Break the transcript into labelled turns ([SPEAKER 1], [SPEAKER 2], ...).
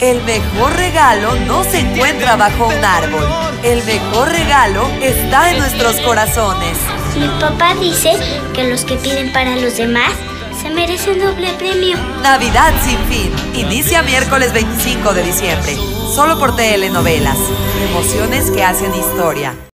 [SPEAKER 1] El mejor regalo no se encuentra bajo un árbol. El mejor regalo está en nuestros corazones.
[SPEAKER 2] Mi papá dice que los que piden para los demás se merecen doble premio.
[SPEAKER 1] Navidad sin fin. Inicia miércoles 25 de diciembre. Solo por Telenovelas. Emociones que hacen historia.